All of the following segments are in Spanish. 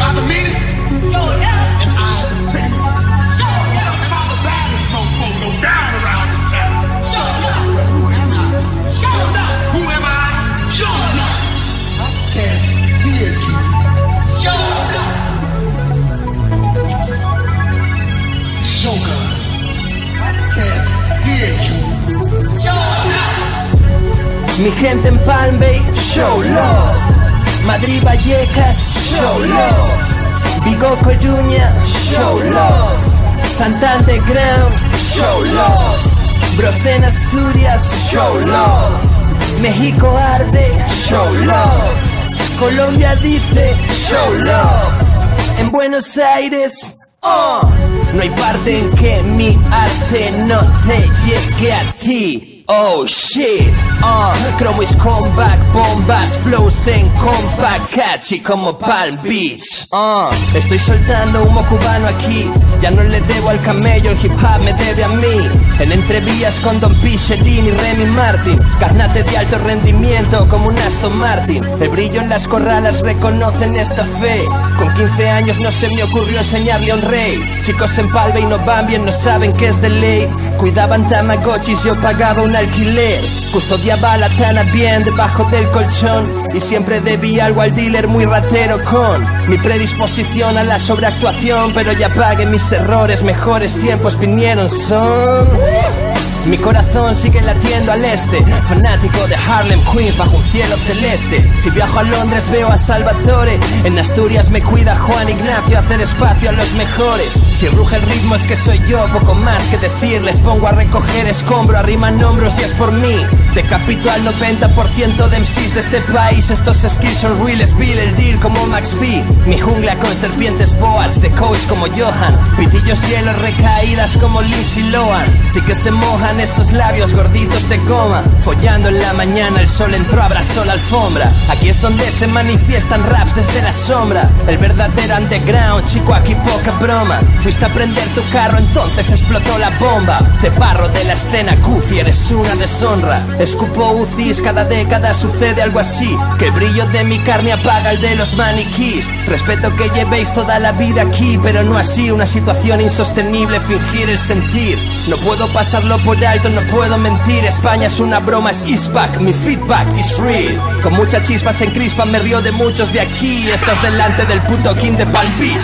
I'm the meanest? Show enough. And I'm the prettiest. Show enough. And I'm the baddest mofo, no down around this town. Show enough. Who am I? Show enough. Who am I? Show enough. I can't hear you. Show enough. Shogun. I can't hear you. Show enough. Mi gente en Palm Bay, show love. Madrid, Vallecas, show love. Vigo, Coruña, show love. Santander Ground, show love. Brosén, Asturias, show love. México arde, show love. Colombia dice, show love. En Buenos Aires, no hay parte en que mi arte no te llegue a ti. Oh shit, Cromo is comeback, bombas, flows en compact, catchy como Palm Beach. Estoy soltando humo cubano aquí, ya no le debo al camello, el hip hop me debe a mí. En entrevías con Don Pichelin y Remy Martin, carnate de alto rendimiento como un Aston Martin. El brillo en las corralas reconocen esta fe. Con 15 años no se me ocurrió enseñarle a un rey. Chicos en Palma y no van bien, no saben qué es de ley. Cuidaban tamagotchis, yo pagaba un alquiler. Custodiaba la tana bien debajo del colchón y siempre debía algo al dealer muy ratero con mi predisposición a la sobreactuación. Pero ya pagué mis errores, mejores tiempos vinieron son. Mi corazón sigue latiendo al este, fanático de Harlem Queens bajo un cielo celeste. Si viajo a Londres veo a Salvatore, en Asturias me cuida Juan Ignacio, hacer espacio a los mejores. Si ruge el ritmo es que soy yo, poco más que decir. Les pongo a recoger escombro, arriman hombros y es por mí. Decapito al 90% de MCs de este país. Estos skills son reales, Bill el deal como Max B. Mi jungla con serpientes boas, de coach como Johan. Pitillos hielos, recaídas como Lindsay Lohan. Sí que se mojan esos labios gorditos de goma. Follando en la mañana, el sol entró, abrazó la alfombra. Aquí es donde se manifiestan raps desde la sombra. El verdadero underground, chico, aquí poca broma. Fuiste a prender tu carro, entonces explotó la bomba. Te barro de la escena, Goofy, eres una deshonra. Escupo UCIs, cada década sucede algo así. Que el brillo de mi carne apaga el de los maniquís. Respeto que llevéis toda la vida aquí, pero no así, una situación insostenible, fingir el sentir. No puedo pasarlo por alto, no puedo mentir. España es una broma, es Eastpack, mi feedback is real. Con muchas chispas en crispa me río de muchos de aquí. Estás delante del puto King de Palm Beach.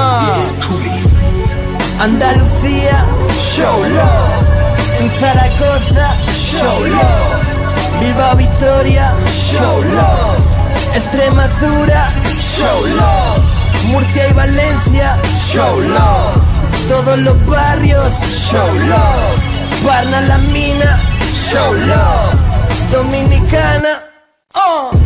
Andalucía, show love. En Zaragoza, show love. Bilbao, Vitoria, show love. Extremadura, show love. Murcia y Valencia, show love. Todos los barrios, show love. Parna, La Mina, show love. Dominicana,